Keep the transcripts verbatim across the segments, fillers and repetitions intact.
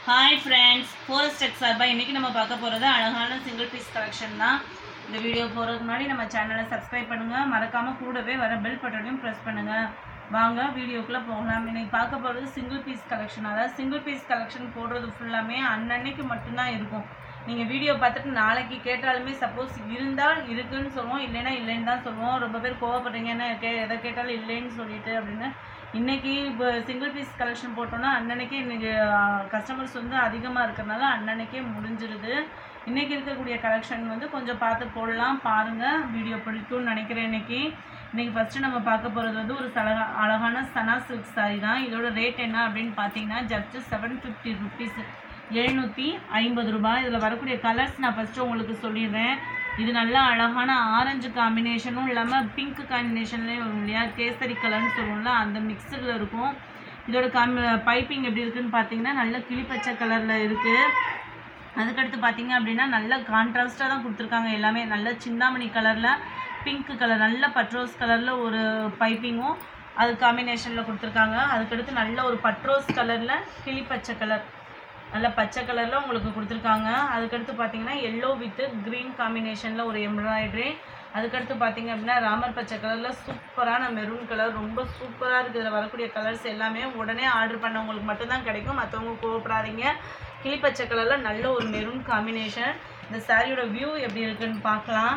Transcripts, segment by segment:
Hi friends, Forest Tech சார்பா இன்னைக்கு நம்ம பார்க்க போறது அழகான சிங்கிள் பீஸ் கலெக்ஷன் தான். இந்த வீடியோ போறதுக்கு முன்னாடி நம்ம சேனலை சப்ஸ்கிரைப் பண்ணுங்க, மறக்காம கூடவே வர பெல் பட்டனையும் பிரஸ் பண்ணுங்க. வாங்க வீடியோக்குள்ள போகலாம். இன்னைக்கு பார்க்க போறது சிங்கிள் பீஸ் கலெக்ஷன். அதாவது சிங்கிள் பீஸ் கலெக்ஷன் போடுறது ஃபுல்லாமே அன்னன்னைக்கு மட்டும் தான் இருக்கும். நீங்க வீடியோ பார்த்துட்டு நாளைக்கு கேட்டாலுமே சப்போஸ் இருந்தால் இருக்குன்னு சொல்லுவோம், இல்லைன்னா இல்லைன்னு தான் சொல்லுவோம். ரொம்ப பேர் கோவப்படுறீங்கன்னா கே எதை கேட்டாலும் இல்லைன்னு சொல்லிட்டு அப்படின்னு இன்றைக்கி இப்போ சிங்கிள் பீஸ் கலெக்ஷன் போட்டோன்னா அன்னன்னைக்கே இன்றைக்கி கஸ்டமர்ஸ் வந்து அதிகமாக இருக்கிறதுனால அன்னன்னைக்கே முடிஞ்சிருது. இன்றைக்கி இருக்கக்கூடிய கலெக்ஷன் வந்து கொஞ்சம் பார்த்து போடலாம், பாருங்கள். வீடியோ பிடிக்கும்னு நினைக்கிறேன். இன்றைக்கி இன்றைக்கி ஃபஸ்ட்டு நம்ம பார்க்க போகிறது வந்து ஒரு சலக அழகான சனா சில்க் சாரி தான். இதோட ரேட் என்ன அப்படின்னு பார்த்தீங்கன்னா ஜஸ்ட்டு செவன் ஃபிஃப்டி ருபீஸ், எழுநூற்றி ஐம்பது ரூபாய். இதில் வரக்கூடிய கலர்ஸ் நான் ஃபஸ்ட்டு உங்களுக்கு சொல்லிடுறேன். இது நல்லா அழகான ஆரஞ்சு காம்பினேஷனும் இல்லாமல் பிங்க் காம்பினேஷன்லேயும் வரும் இல்லையா, கேசரி கலர்னு சொல்லுவோம்ல, அந்த மிக்சரில் இருக்கும். இதோட காமி பைப்பிங் எப்படி இருக்குதுன்னு பார்த்தீங்கன்னா நல்ல கிளிப்பச்சை கலரில் இருக்குது. அதுக்கடுத்து பார்த்தீங்க அப்படின்னா நல்ல கான்ட்ராஸ்ட்டாக தான் கொடுத்துருக்காங்க. எல்லாமே நல்ல சிந்தாமணி கலரில் பிங்க் கலர், நல்ல பட்ரோஸ் கலரில் ஒரு பைப்பிங்கும் அது காம்பினேஷனில் கொடுத்துருக்காங்க. அதுக்கடுத்து நல்ல ஒரு பட்ரோஸ் கலரில் கிளிப்பச்சை கலர், நல்ல பச்சை கலரில் உங்களுக்கு கொடுத்துருக்காங்க. அதுக்கடுத்து பார்த்தீங்கன்னா எல்லோ வித்து க்ரீன் காம்பினேஷனில் ஒரு எம்ப்ராய்டரி. அதுக்கடுத்து பார்த்தீங்க அப்படின்னா ராமர் பச்சை கலரில் சூப்பரான மெரூன் கலர், ரொம்ப சூப்பராக இருக்குது. இதில் வரக்கூடிய கலர்ஸ் எல்லாமே உடனே ஆர்டர் பண்ணவங்களுக்கு மட்டும்தான் கிடைக்கும், மற்றவங்க கோவப்படாதீங்க. கிளிப்பச்சை கலரில் நல்ல ஒரு மெரூன் காம்பினேஷன். இந்த சாரியோட வியூ எப்படி இருக்குன்னு பார்க்கலாம்.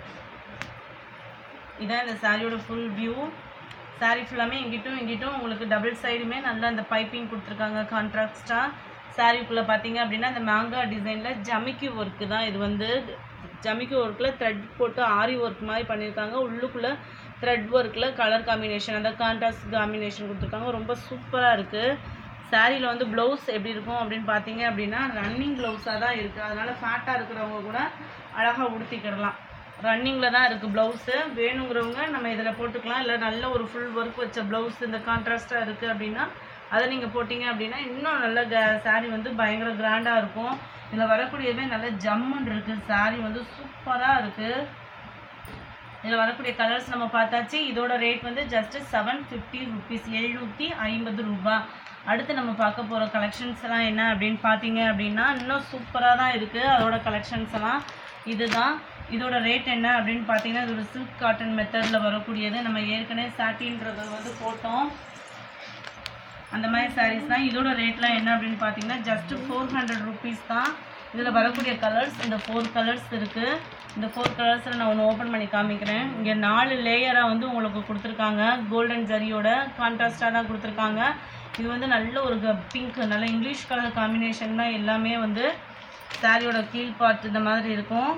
இதான் இந்த சாரியோட ஃபுல் வியூ. சாரி ஃபுல்லாமே இங்கிட்டும் இங்கிட்டும் உங்களுக்கு டபுள் சைடுமே நல்லா அந்த பைப்பிங் கொடுத்துருக்காங்க கான்ட்ராஸ்டாக. சாரிக்குள்ளே பார்த்தீங்க அப்படின்னா இந்த மேங்கா டிசைனில் ஜமிக்கி ஒர்க்கு தான். இது வந்து ஜமிக்கி ஒர்க்கில் த்ரெட் போட்டு ஆரி ஒர்க் மாதிரி பண்ணியிருக்காங்க. உள்ளுக்குள்ளே த்ரெட் ஒர்க்கில் கலர் காம்பினேஷன், அந்த கான்ட்ராஸ்ட் காம்பினேஷன் கொடுத்துருக்காங்க. ரொம்ப சூப்பராக இருக்குது. சாரியில் வந்து ப்ளவுஸ் எப்படி இருக்கும் அப்படின்னு பார்த்தீங்க அப்படின்னா ரன்னிங் ப்ளவுஸாக தான் இருக்குது. அதனால் ஃபேட்டாக இருக்கிறவங்க கூட அழகாக உடுத்திக்கிடலாம். ரன்னிங்கில் தான் இருக்குது ப்ளவுஸு. வேணுங்கிறவங்க நம்ம இதில் போட்டுக்கலாம். இல்லை நல்ல ஒரு ஃபுல் ஒர்க் வச்ச ப்ளவுஸ் இந்த கான்ட்ராஸ்ட்டாக இருக்குது அப்படின்னா அதை நீங்கள் போட்டிங்க அப்படின்னா இன்னும் நல்ல க சாரீ வந்து பயங்கர கிராண்டாக இருக்கும். இதில் வரக்கூடியவே நல்ல ஜம்முன்னு இருக்குது. சாரீ வந்து சூப்பராக இருக்குது. இதில் வரக்கூடிய கலர்ஸ் நம்ம பார்த்தாச்சு. இதோட ரேட் வந்து ஜஸ்ட்டு செவன் ஃபிஃப்டி ருபீஸ், எழுநூற்றி ஐம்பது ரூபா. அடுத்து நம்ம பார்க்க போகிற கலெக்ஷன்ஸ் எல்லாம் என்ன அப்படின்னு பார்த்தீங்க அப்படின்னா இன்னும் சூப்பராக தான் இருக்குது. அதோட கலெக்ஷன்ஸ் எல்லாம் இதுதான். இதோட ரேட் என்ன அப்படின்னு பார்த்தீங்கன்னா இது ஒரு சில்க் காட்டன் மெத்தடில் வரக்கூடியது. நம்ம ஏற்கனவே சாட்டின்றதை வந்து போட்டோம், அந்த மாதிரி சாரீஸ் தான். இதோட ரேட்லாம் என்ன அப்படின்னு பார்த்தீங்கன்னா ஜஸ்ட்டு ஃபோர் ஹண்ட்ரட் ருபீஸ் தான். இதில் வரக்கூடிய கலர்ஸ் இந்த ஃபோர் கலர்ஸ் இருக்குது. இந்த ஃபோர் கலர்ஸில் நான் ஒன்று ஓப்பன் பண்ணி காமிக்கிறேன். இங்கே நாலு லேயராக வந்து உங்களுக்கு கொடுத்துருக்காங்க. கோல்டன் ஜரியோட கான்ட்ராஸ்டாக தான் கொடுத்துருக்காங்க. இது வந்து நல்ல ஒரு பிங்க், நல்ல இங்கிலீஷ் கலர் காம்பினேஷன் தான். எல்லாமே வந்து சாரியோட கீழ் பார்ட் இந்த மாதிரி இருக்கும்.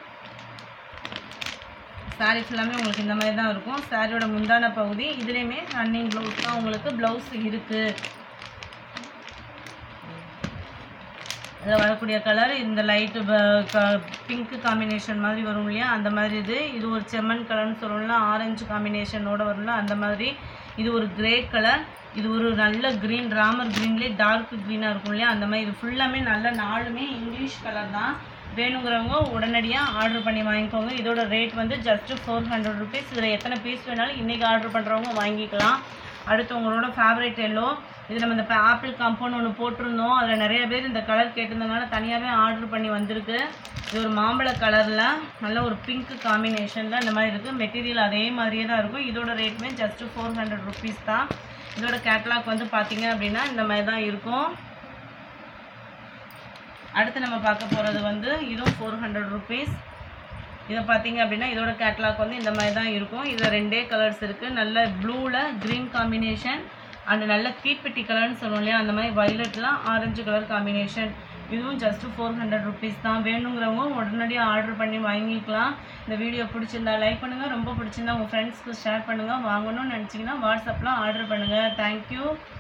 சாரீ ஃபுல்லாமே உங்களுக்கு இந்த மாதிரி தான் இருக்கும். சாரியோட முந்தான பகுதி இதுலேயுமே ரன்னிங் ப்ளவுஸ் தான் உங்களுக்கு ப்ளவுஸ் இருக்குது. இதில் வரக்கூடிய கலர் இந்த லைட்டு பிங்க் காம்பினேஷன் மாதிரி வரும் இல்லையா, அந்த மாதிரி இது. இது ஒரு செம்மண் கலர்னு சொல்லணும்னா ஆரஞ்சு காம்பினேஷனோடு வரும்ல அந்த மாதிரி. இது ஒரு கிரே கலர், இது ஒரு நல்ல க்ரீன், ராமர் க்ரீன்லேயே டார்க் க்ரீனாக இருக்கும் இல்லையா அந்த மாதிரி. இது ஃபுல்லாமே நல்ல நாலுமே இங்கிலீஷ் கலர் தான். வேணுங்கிறவங்க உடனடியாக ஆர்டர் பண்ணி வாங்கிக்கோங்க. இதோட ரேட் வந்து ஜஸ்ட்டு ஃபோர் ஹண்ட்ரட் ருபீஸ். இதில் எத்தனை பீஸ் வேணாலும் இன்றைக்கி ஆர்டர் பண்ணுறவங்க வாங்கிக்கலாம். அடுத்து உங்களோட ஃபேவரட் எல்லோ. இது நம்ம இந்த ஆப்பிள் காம்பவுண்ட் ஒன்று போட்டிருந்தோம், அதில் நிறைய பேர் இந்த கலர் கேட்டிருந்தனால தனியாகவே ஆர்டர் பண்ணி வந்திருக்கு. இது ஒரு மாம்பழ கலரில் நல்ல ஒரு பிங்க் காம்பினேஷனில் இந்த மாதிரி இருக்குது. மெட்டீரியல் அதே மாதிரியே தான் இருக்கும். இதோட ரேட்டுமே ஜஸ்ட்டு ஃபோர் ஹண்ட்ரட் ருபீஸ் தான். இதோட கேட்லாக் வந்து பார்த்தீங்க அப்படின்னா இந்த மாதிரி தான் இருக்கும். அடுத்து நம்ம பார்க்க போகிறது வந்து இதுவும் ஃபோர் ஹண்ட்ரட் ருபீஸ். இதை பார்த்தீங்க அப்படின்னா இதோட கேட்லாக் வந்து இந்த மாதிரி தான் இருக்கும். இதில் ரெண்டே கலர்ஸ் இருக்குது. நல்ல ப்ளூவில் க்ரீன் காம்பினேஷன் அண்டு நல்ல தீப்பெட்டி கலர்னு சொல்லுவோம் இல்லையா அந்த மாதிரி வயலட்லாம் ஆரஞ்சு கலர் காம்பினேஷன். இதுவும் ஜஸ்ட்டு ஃபோர் ஹண்ட்ரட் ருபீஸ் தான். வேணுங்கிறவங்க உடனடியாக ஆர்டர் பண்ணி வாங்கிக்கலாம். இந்த வீடியோ பிடிச்சிருந்தா லைக் பண்ணுங்கள், ரொம்ப பிடிச்சிருந்தா உங்கள் ஃப்ரெண்ட்ஸ்க்கு ஷேர் பண்ணுங்கள். வாங்கணும்னு நினச்சிங்கன்னா வாட்ஸ்அப்பில் ஆர்டர் பண்ணுங்கள். தேங்க்யூ.